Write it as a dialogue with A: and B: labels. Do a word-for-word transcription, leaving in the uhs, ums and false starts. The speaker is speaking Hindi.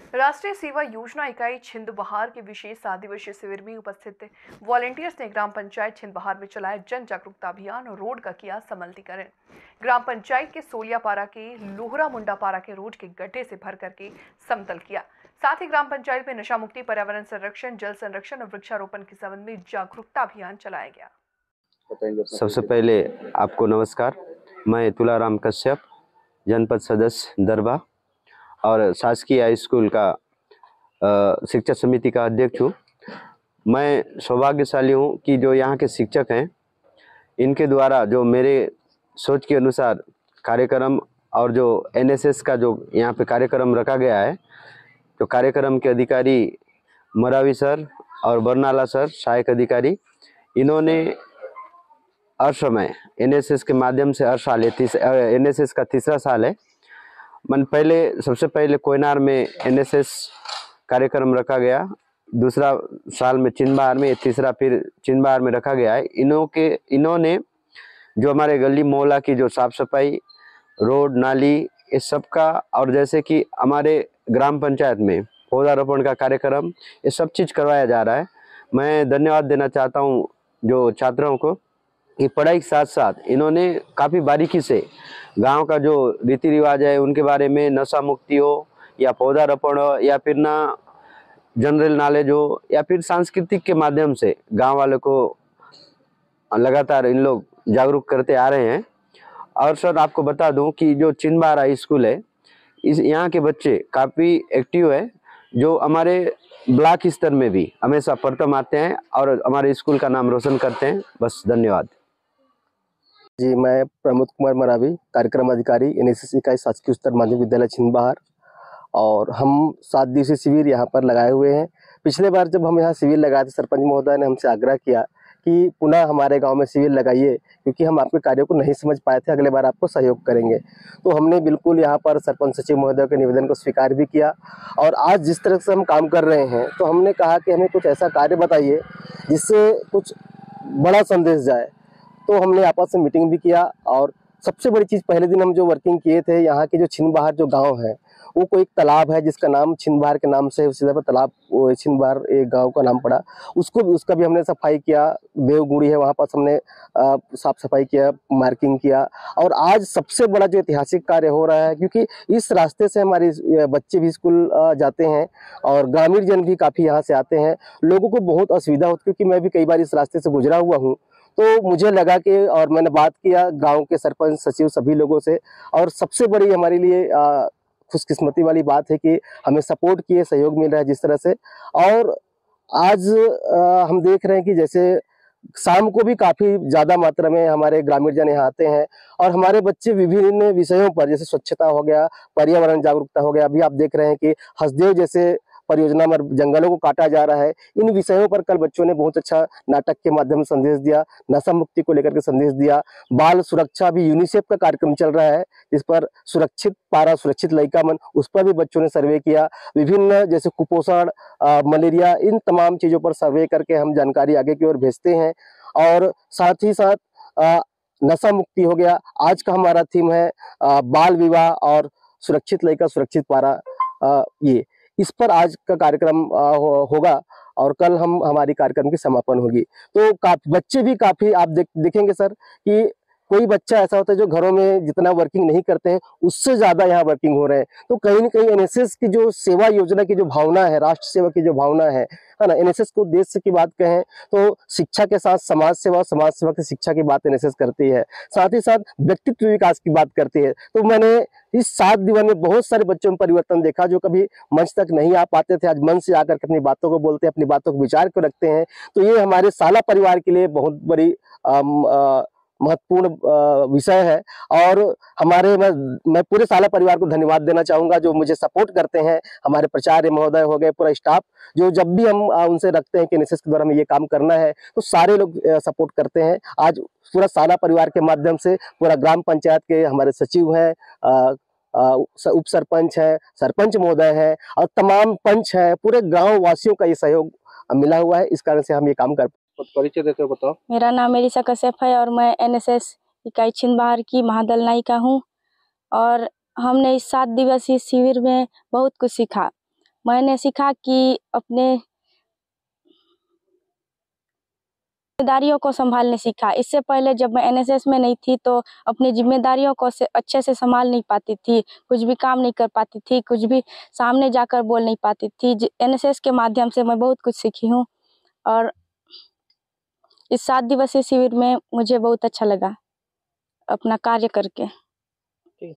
A: राष्ट्रीय सेवा योजना इकाई छिंदबहार के विशेष सात दिवसीय शिविर में उपस्थित वॉलेंटियर्स ने ग्राम पंचायत छिंदबहार में चलाया जन जागरूकता अभियान और रोड का किया समलतीकरण। ग्राम पंचायत के सोलियापारा के लोहरा मुंडापारा के रोड के गड्ढे से भर करके समतल किया। साथ ही ग्राम पंचायत में नशा मुक्ति, पर्यावरण संरक्षण, जल संरक्षण और वृक्षारोपण के संबंध में जागरूकता अभियान चलाया गया।
B: सबसे पहले आपको नमस्कार। मैं तुलाराम कश्यप, जनपद सदस्य दरबा और शासकीय हाई स्कूल का शिक्षा समिति का अध्यक्ष हूँ। मैं सौभाग्यशाली हूँ कि जो यहाँ के शिक्षक हैं, इनके द्वारा जो मेरे सोच के अनुसार कार्यक्रम और जो एन एस एस का जो यहाँ पे कार्यक्रम रखा गया है, तो कार्यक्रम के अधिकारी मरावी सर और बरनाला सर सहायक अधिकारी, इन्होंने हर समय एन एस एस के माध्यम से हर साल एन एस एस का तीसरा साल है। मन पहले सबसे पहले कोयनार में एन एस एस कार्यक्रम रखा गया, दूसरा साल में छिंदबहार में, तीसरा फिर छिंदबहार में रखा गया है। इन्हों के इन्होंने जो हमारे गली मोहल्ला की जो साफ सफाई, रोड नाली, इस सब का, और जैसे कि हमारे ग्राम पंचायत में पौधारोपण का कार्यक्रम, ये सब चीज़ करवाया जा रहा है। मैं धन्यवाद देना चाहता हूँ जो छात्रों को कि पढ़ाई के साथ साथ इन्होंने काफ़ी बारीकी से गांव का जो रीति रिवाज है उनके बारे में, नशा मुक्ति हो या पौधारोपण हो या फिर ना जनरल नॉलेज हो या फिर सांस्कृतिक के माध्यम से गांव वालों को लगातार इन लोग जागरूक करते आ रहे हैं। और सर आपको बता दूं कि जो छिंदबहार हाई स्कूल है, इस यहाँ के बच्चे काफ़ी एक्टिव है, जो हमारे ब्लॉक स्तर में भी हमेशा प्रथम आते हैं और हमारे स्कूल का नाम रोशन करते हैं। बस धन्यवाद
C: जी। मैं प्रमोद कुमार मरावी, कार्यक्रम अधिकारी एन एस एस इकाई शासकीय उच्चतर माध्यमिक विद्यालय छिंदबहार, और हम सात दिवसीय शिविर यहाँ पर लगाए हुए हैं। पिछले बार जब हम यहाँ शिविर लगाए थे, सरपंच महोदय ने हमसे आग्रह किया कि पुनः हमारे गांव में शिविर लगाइए, क्योंकि हम आपके कार्यों को नहीं समझ पाए थे, अगले बार आपको सहयोग करेंगे। तो हमने बिल्कुल यहाँ पर सरपंच सचिव महोदय के निवेदन को स्वीकार भी किया, और आज जिस तरह से हम काम कर रहे हैं, तो हमने कहा कि हमें कुछ ऐसा कार्य बताइए जिससे कुछ बड़ा संदेश जाए। तो हमने आपस में मीटिंग भी किया, और सबसे बड़ी चीज़, पहले दिन हम जो वर्किंग किए थे, यहाँ के जो छिंदबहार जो गांव है, वो कोई एक तालाब है जिसका नाम छिंदबहार के नाम से उसी पर तालाब छिंदबहार एक गांव का नाम पड़ा, उसको भी उसका भी हमने सफाई किया। देवगुड़ी है, वहाँ पर हमने साफ सफाई किया, मार्किंग किया। और आज सबसे बड़ा जो ऐतिहासिक कार्य हो रहा है, क्योंकि इस रास्ते से हमारे बच्चे भी स्कूल जाते हैं और ग्रामीण जन भी काफ़ी यहाँ से आते हैं। लोगों को बहुत असुविधा होती है, क्योंकि मैं भी कई बार इस रास्ते से गुजरा हुआ हूँ। तो मुझे लगा कि, और मैंने बात किया गांव के सरपंच, सचिव, सभी लोगों से, और सबसे बड़ी हमारे लिए खुशकिस्मती वाली बात है कि हमें सपोर्ट किए, सहयोग मिल रहा है जिस तरह से। और आज आ, हम देख रहे हैं कि जैसे शाम को भी काफ़ी ज़्यादा मात्रा में हमारे ग्रामीण जन यहाँ आते हैं, और हमारे बच्चे विभिन्न विषयों पर, जैसे स्वच्छता हो गया, पर्यावरण जागरूकता हो गया, अभी आप देख रहे हैं कि हसदेव जैसे परियोजना में जंगलों को काटा जा रहा है, इन विषयों पर कल बच्चों ने बहुत अच्छा नाटक के माध्यम से संदेश दिया, नशा मुक्ति को लेकर के संदेश दिया। बाल सुरक्षा भी यूनिसेफ का कार्यक्रम चल रहा है, जिस पर सुरक्षित पारा, सुरक्षित लड़का मन, उस पर भी बच्चों ने सर्वे किया। विभिन्न जैसे कुपोषण, मलेरिया, इन तमाम चीज़ों पर सर्वे करके हम जानकारी आगे की ओर भेजते हैं। और साथ ही साथ आ, नशा मुक्ति हो गया। आज का हमारा थीम है आ, बाल विवाह और सुरक्षित लड़का, सुरक्षित पारा। आ, ये इस पर आज का कार्यक्रम हो, होगा, और कल हम हमारी कार्यक्रम की समापन होगी। तो काफी बच्चे भी काफी आप देख, देखेंगे सर कि कोई बच्चा ऐसा होता है जो घरों में जितना वर्किंग नहीं करते हैं, उससे ज्यादा यहाँ वर्किंग हो रहे हैं। तो कहीं ना कहीं एन एस एस की जो सेवा योजना की जो भावना है, राष्ट्र सेवा की जो भावना है है ना, एन एस एस को देश की बात कहें तो शिक्षा के साथ समाज सेवा, समाज सेवा की शिक्षा की बात एन एस एस करती है, साथ ही साथ व्यक्तित्व विकास की बात करती है। तो मैंने इस सात दिनों में बहुत सारे बच्चों में परिवर्तन देखा, जो कभी मंच तक नहीं आ पाते थे, आज मंच से आकर के अपनी बातों को बोलते हैं, अपनी बातों को विचार को रखते हैं। तो ये हमारे साला परिवार के लिए बहुत बड़ी आ, महत्वपूर्ण विषय है। और हमारे मैं मैं पूरे साला परिवार को धन्यवाद देना चाहूँगा, जो मुझे सपोर्ट करते हैं। हमारे प्राचार्य महोदय हो गए, पूरा स्टाफ, जो जब भी हम उनसे रखते हैं कि एन एस एस के द्वारा हमें ये काम करना है, तो सारे लोग सपोर्ट करते हैं। आज पूरा साला परिवार के माध्यम से पूरा ग्राम पंचायत के हमारे सचिव हैं, उप सरपंच है, सरपंच महोदय है, और तमाम पंच है, पूरे गाँव वासियों का ये सहयोग मिला हुआ है। इस कारण से हम ये काम कर। परिचय देते हो, बताओ।
D: मेरा नाम मेरिसा कश्यप है, और मैं एन एस एस इकाई छिंदबहार की महादल नायिका हूँ। और हमने इस सात दिवसीय शिविर में बहुत कुछ सीखा। मैंने सीखा कि अपने जिम्मेदारियों को संभालने सीखा। इससे पहले जब मैं एनएसएस में नहीं थी तो अपनी जिम्मेदारियों को से अच्छे से संभाल नहीं पाती थी, कुछ भी काम नहीं कर पाती थी, कुछ भी सामने जाकर बोल नहीं पाती थी। एनएसएस के माध्यम से मैं बहुत कुछ सीखी हूँ और इस सात दिवसीय शिविर में मुझे बहुत अच्छा लगा अपना कार्य करके।